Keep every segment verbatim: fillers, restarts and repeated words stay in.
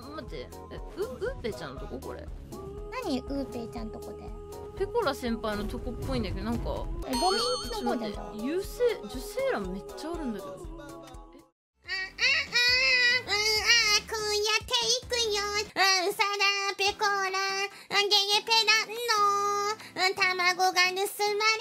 待って、え、う、うーぺーちゃんのとここれ。 何ウーペイちゃんとこで。 ペコラ先輩のとこっぽいんだけど、なんか。 え、ゴミンチの方じゃん。 優勢、受精卵めっちゃあるんだけど。 うんうんうんうんこうやっていくよ。うんさらペコラゲゲペランの卵が盗まれている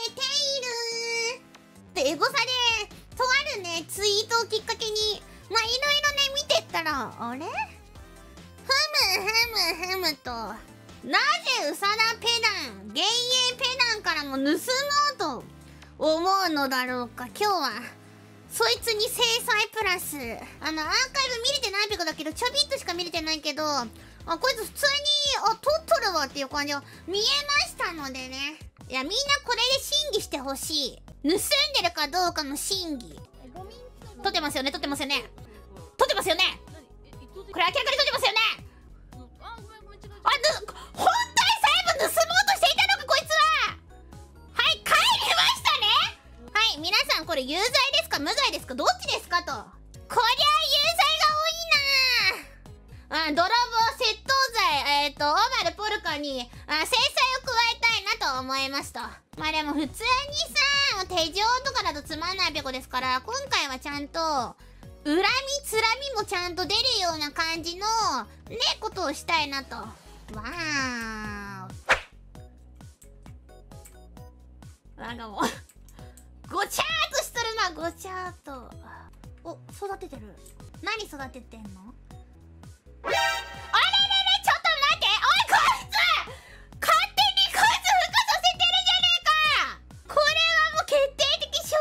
ってエゴサでとあるねツイートをきっかけにまあいろいろね見てったらあれふむふむふむとなぜウサラペダン幻影ペダンからも盗もうと思うのだろうか。今日はそいつに制裁プラスあのアーカイブ見れてないペコだけどちょびっとしか見れてないけどあこいつ普通にあ撮っとるわっていう感じを見えましたのでね。いやみんなこれで審議してほしい。盗んでるかどうかの審議。撮ってますよね撮ってますよね撮ってますよねこれ明らかに撮ってますよね。あぬ本体さえも盗もうとしていたのかこいつは。はい帰りましたね。はい皆さんこれ有罪ですか無罪ですかどっちですかと。こりゃ有罪が多いなあ。泥棒窃盗罪えっ、ー、とオマルポルカにあ制裁を加えたいなと思いますと。まあでも普通にさ手錠とかだとつまんないペコですから今回はちゃんと恨みつらみもちゃんと出るような感じのねことをしたいなと。わーなんかもうごちゃーっとしとるなごちゃーっと。お育ててる。何育ててんの。あれれれちょっと待っておいこいつ勝手にこいつ孵化させてるじゃねえか。これはもう決定的証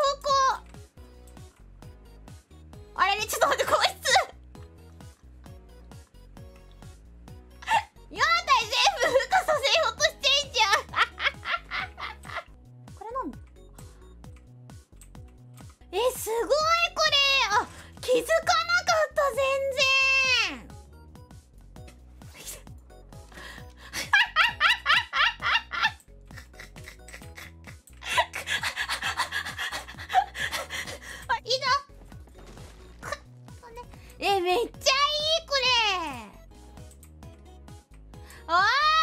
拠。あれれちょっと待ってこいつよん体全部孵化させようとしてんじゃんこれなんだえすごいこれあ気づかなかった全然えめっちゃいいこれ。あ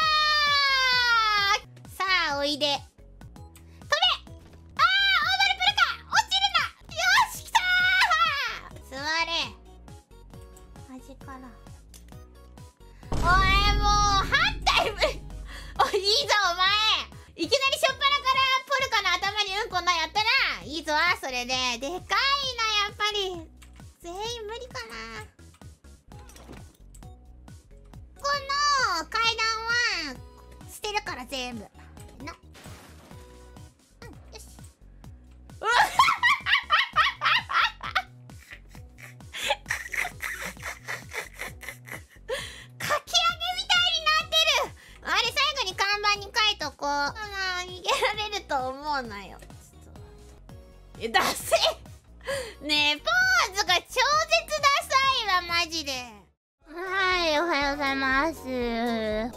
ーさあおいで飛べ。あーオーバルプルカ落ちるな。よしきたー座れ端からおいもうはったいぶおいいいぞお前いきなりしょっぱなからポルカの頭にうんこなやったらいいぞそれででかいなやっぱり全員無理かな。この階段は捨てるから全部のうんよしうわかき揚げみたいになってる。あれ最後に看板に書いとこう。ああ逃げられると思うなよ。ちょっとえダセねえポーズが超絶ダサいわマジで。はいおはようございます。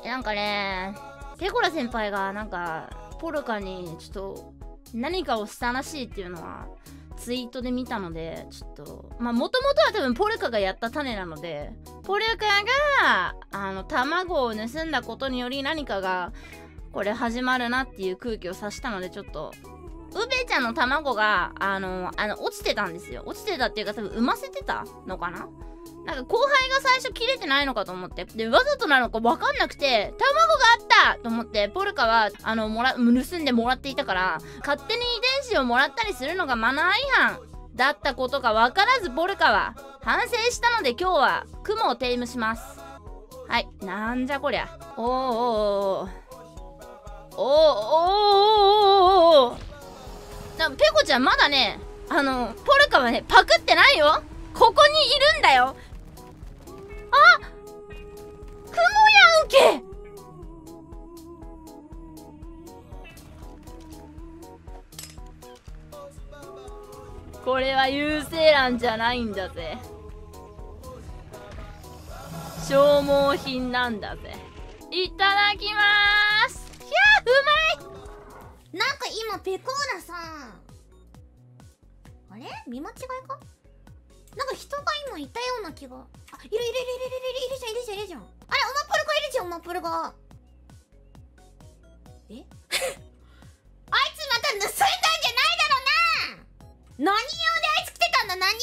なんかねペコラ先輩がなんかポルカにちょっと何かをしたらしいっていうのはツイートで見たのでちょっとまあもともとは多分ポルカがやった種なのでポルカがあの卵を盗んだことにより何かがこれ始まるなっていう空気を察したのでちょっとウベちゃんの卵があのあの落ちてたんですよ。落ちてたっていうか多分産ませてたのかな。なんか後輩が最初切れてないのかと思ってでわざとなのか分かんなくて卵があったと思ってポルカはあのもら盗んでもらっていたから勝手に遺伝子をもらったりするのがマナー違反だったことが分からずポルカは反省したので今日は雲をテイムします。はいなんじゃこりゃ。おーおーおーおーおーおーおーおーなペコちゃんまだねあのポルカはねパクってないよ。ここにいるんだよ。あ雲やんけ。これは有精卵じゃないんだぜ。消耗品なんだぜ。いただきまーす。ひゃーうまい。なんか今ペコーラさんあれ見間違いか。なんか人が今いたような気が。あいるいるいるいるいるいるじゃんいるじゃんいるじゃん。 えあいつまた盗んだんじゃないだろうな。何用であいつ来てたんだ、何用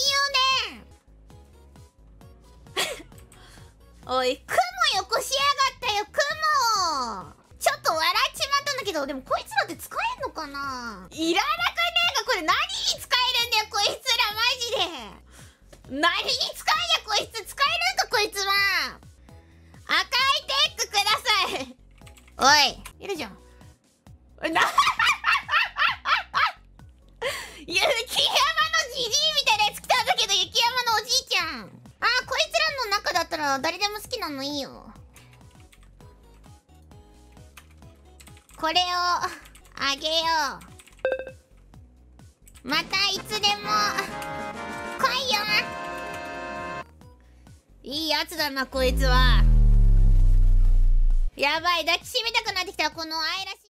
でおい、クモよこしやがったよ、クモ。ちょっと笑っちまったんだけど、でもこいつらって使えんのかな。いらなくねえか、これ何に使えるんだよこいつら、マジで。何に使えんやこいつ、使えるんかこいつは。赤いテックください。おい、いるじゃん。な雪山のじじいみたいなやつ来たんだけど、雪山のおじいちゃん。あー、こいつらの中だったら誰でも好きなのいいよ。これをあげよう。またいつでも来いよ。いいやつだなこいつは。やばい、抱きしめたくなってきたこの愛らしい。